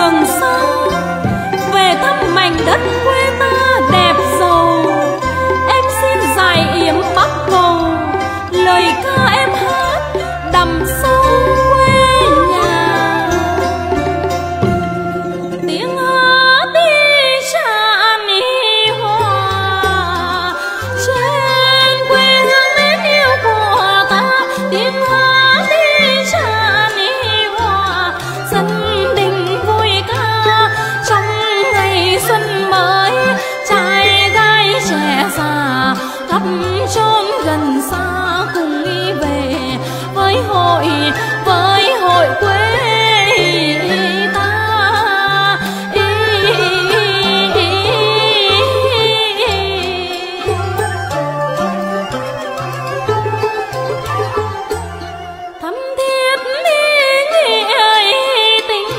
đường xa về thăm mảnh đất quê ta đẹp giàu. Em xin giải yếm Bắc Cầu, lời ca em hát đầm sâu quê nhà. Tiếng hát đi tràn đi hòa trên quê hương mến yêu của ta. Tiếng hát đi tràn đi hòa dân đình vui ca trong ngày xuân mới. Trai gái trẻ già khắp chốn gần xa cùng đi về với hội quê ta. Thắm thiết ý nghĩa tình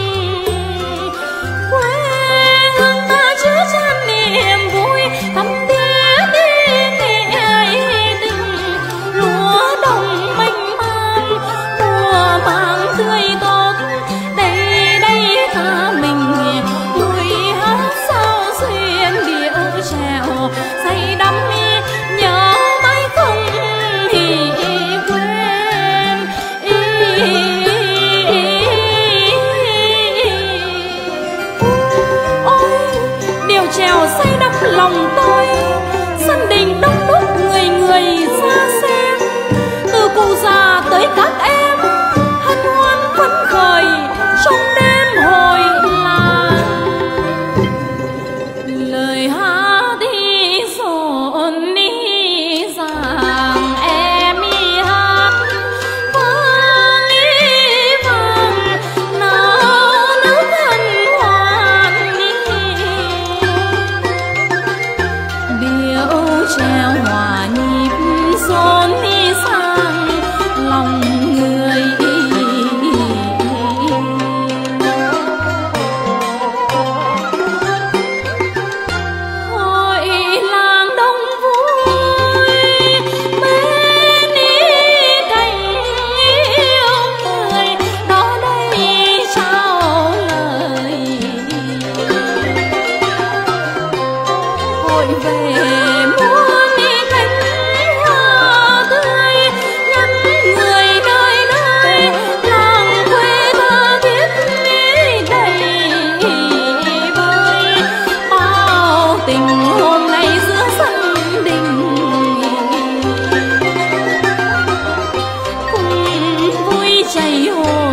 quê hương ta chứa chan niềm vui. Thắm thiết ý nghĩa tình lúa đồng mênh mang mùa màng tươi tốt. Đây đây ta mình vui hát sao xuyên điệu trèo say đắm nhớ mãi không thì quên. Ôi điệu trèo say đắm lòng tôi. Sân đình đông đúc người người ra xem, từ cụ già tới các em hân hoan phấn khởi trong đêm hội làng. Lời hát đi rộn đi rằng em đi hát vang đi vang nào nữ hân hoan đi. Điệu trèo hòa nhịp rộn đi sang lòng người. Hội làng đông vui bên đi cạnh yêu người. Đó đây trao lời hội về muôn đi cánh hoa tươi nhắn người nơi nơi. Làng quê ta biết nghĩ đầy vơi bao tình hôm nay giữa sân đình. Cùng vui chảy hồ